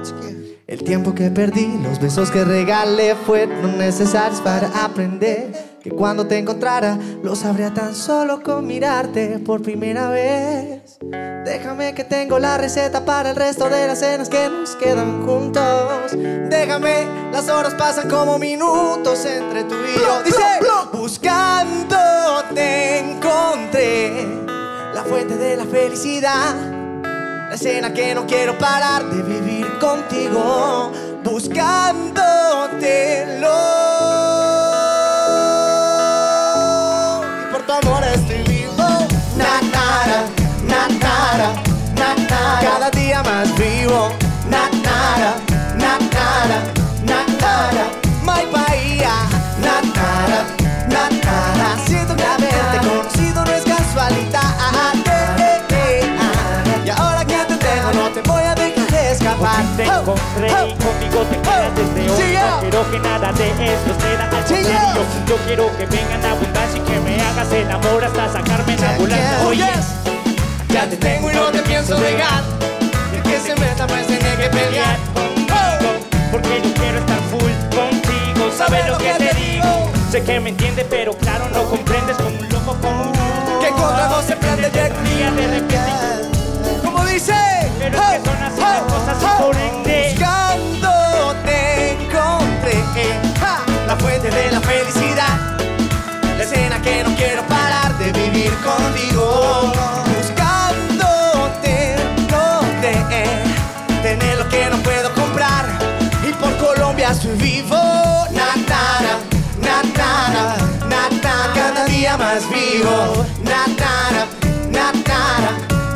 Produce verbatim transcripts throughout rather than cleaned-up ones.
El tiempo que perdí, los besos que regalé fueron necesarios para aprender que cuando te encontrara lo sabría tan solo con mirarte por primera vez. Déjame que tengo la receta para el resto de las cenas que nos quedan juntos. Déjame, las horas pasan como minutos entre tú y yo. Dice, buscando te encontré la fuente de la felicidad, la escena que no quiero parar de vivir contigo. Buscándote lo y por tu amor estoy vivo. Na nara, na nara, na nara. Cada día más vivo. Na nara, na nara, na nara. My Bahía. Na nara, na nara. Siento que haberte conocido no es casualidad. Y ahora que te tengo no te voy a dejar escapar. Te encontré y conmigo te quedas desde hoy. No quiero que nada de esto ceda al serio. Yo quiero que venga en abundancia y que me hagas el amor hasta sacarme en ambulancia. Oye, ya te tengo y no te pienso dejar. El que se meta pues tiene que pelear contigo, porque yo quiero estar full contigo. ¿Sabes lo que te digo? Sé que me entiendes, pero claro, no comprendes como un loco común que contra vos se prende el un día de repente. Como dice, pero es que son así las cosas y por ende buscando te encontré la fuente de la felicidad, la escena que no quiero parar de vivir contigo. Buscándote encontré tener lo que no puedo comprar y por Colombia estoy vivo. Na nara, na nara, na nara. Cada día más vivo. Na nara, na nara.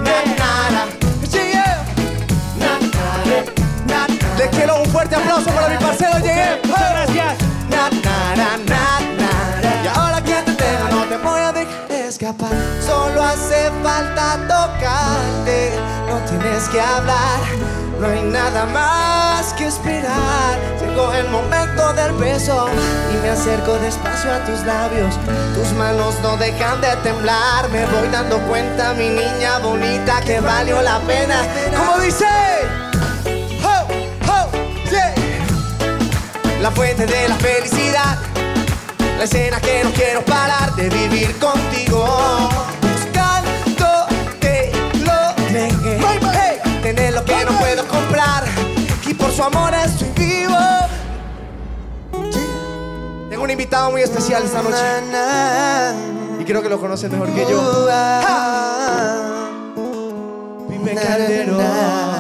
Le quiero un fuerte aplauso para mi parcero Llegué. Muchas gracias. Na, na, na, na, na. Y ahora que te tengo no te voy a dejar escapar. Solo hace falta tocarte, no tienes que hablar. No hay nada más que esperar. Llegó el momento del beso y me acerco despacio a tus labios. Tus manos no dejan de temblar. Me voy dando cuenta, mi niña bonita, que valió la pena. Como dice, oh, oh, yeah. La fuente de la felicidad, la escena que no quiero parar de vivir contigo. Buscándote lo negué, hey, tener lo que no puedo comprar y por su amor estoy vivo. Sí. Tengo un invitado muy especial esta noche y creo que lo conocen mejor que yo. ¡Ja! Pipe Calderón.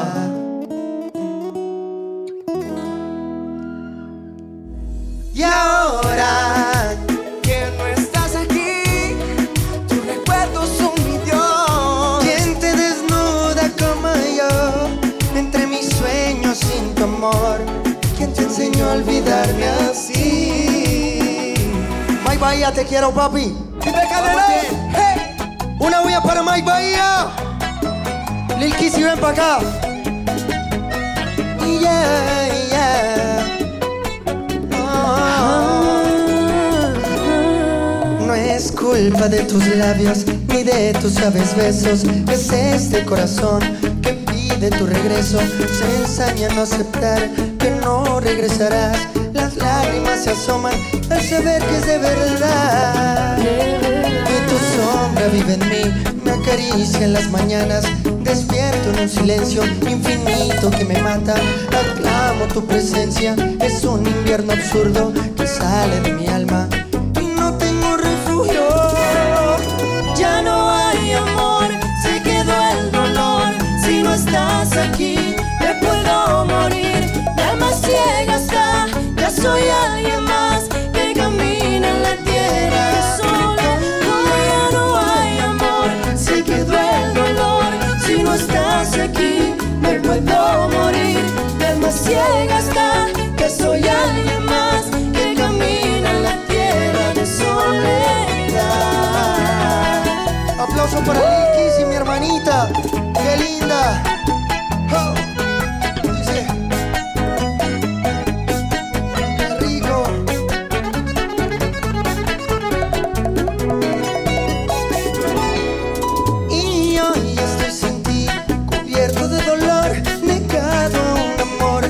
Y ahora que no estás aquí, tus recuerdos son mi Dios. ¿Quién te desnuda como yo entre mis sueños sin tu amor? ¿Quién te enseñó a olvidarme así? My Bahía, te quiero, papi. Pipe Calderón. Hey. Una bulla para My Bahía. Lil Kissy, ven pa' acá. Yeah, yeah. No es culpa de tus labios ni de tus suaves besos. Es este corazón que pide tu regreso. Se ensaña a no aceptar que no regresarás. Las lágrimas se asoman al saber que es de verdad. Y tu sombra vive en mí, me acaricia en las mañanas. Despierto en un silencio infinito que me mata. Aclamo tu presencia, es un invierno absurdo que sale de mi alma. Y no tengo refugio. Ya no hay amor, se quedó el dolor. Si no estás aquí, me puedo morir. Mi alma ciega está, ya soy alguien más que camina en la tierra sola. No, ya no hay amor, se quedó el dolor. Si no estás aquí, me puedo morir. Mi alma ciega está, que soy alguien más que camina en la tierra de soledad. Aplauso para Lil Kissy, mi hermanita. ¡Qué linda! Oh. Dice, qué rico. Y hoy estoy sin ti, cubierto de dolor, negado a un amor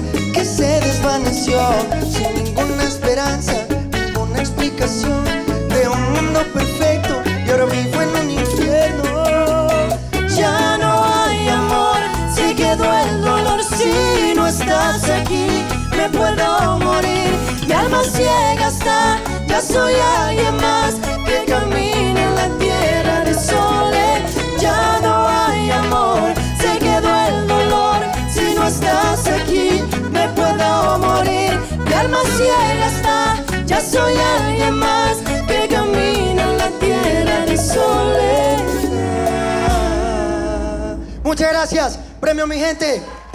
me puedo morir. Mi alma ciega está, ya soy alguien más que camina en la tierra de soles. Ya no hay amor, se quedó el dolor. Si no estás aquí, me puedo morir. Mi alma ciega está, ya soy alguien más que camina en la tierra de soledad. Muchas gracias. Premio, mi gente.